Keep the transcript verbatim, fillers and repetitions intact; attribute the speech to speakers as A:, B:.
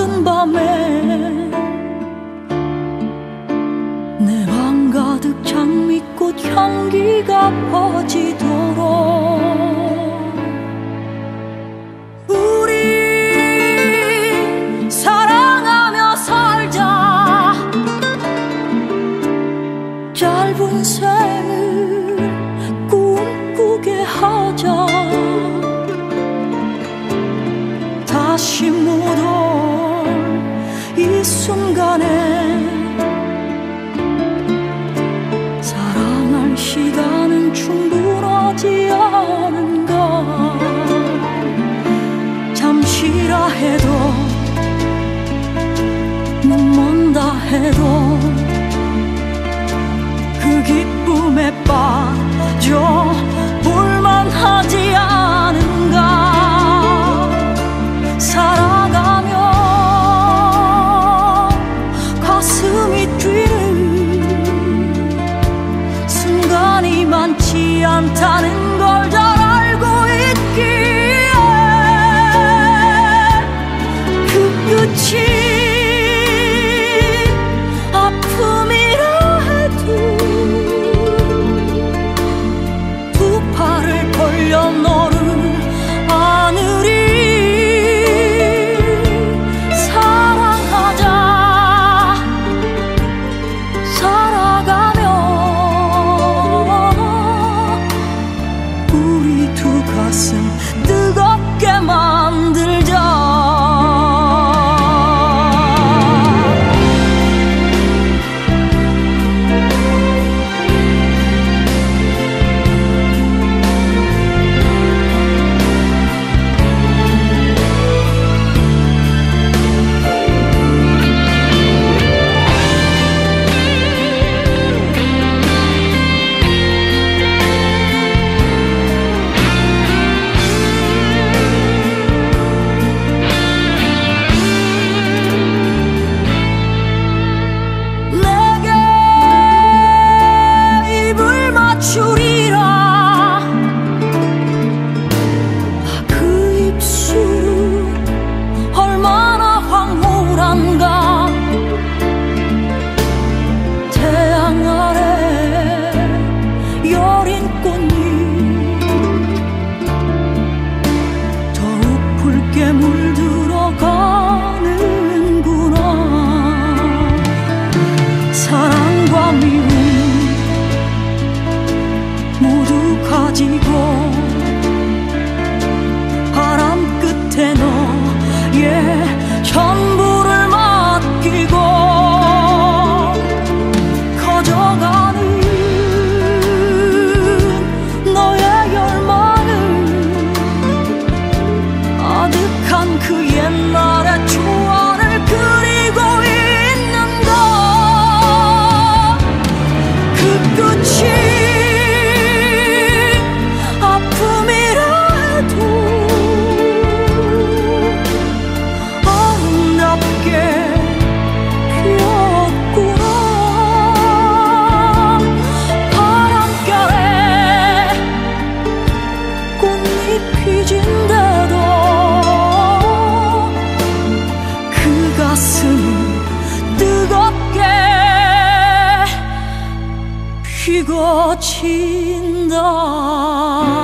A: 잠든 밤에 내 방 가득 장미꽃 향기가 퍼지도록 우리 사랑하며 살자. 짧은 생을 꿈꾸게 하자. 다시 못 올 이 순간에 사랑할 시간은 충분하지 않은가. 잠시라 해도 눈먼다 해도 그 기쁨에 빠져 볼만하지 않은가. 살아가며 가슴이 뛰는 순간이 많지 않다는 걸 잘 알고 있기에 그 끝이 아픔이라 해도 두 팔을 벌려 너를 안으리. 가슴 뜨겁게 만들자. 사랑과 미움 모두 가지고 바람 끝에 너의 전부를 맡기고 커져가는 너의 열망을 아득한 그 옛날의 추억을 그리고 끝이 아픔이라 해도 아름답게 피었구나. 바람결에 꽃잎이 진데도 그 가슴은 뜨겁게 피거친다.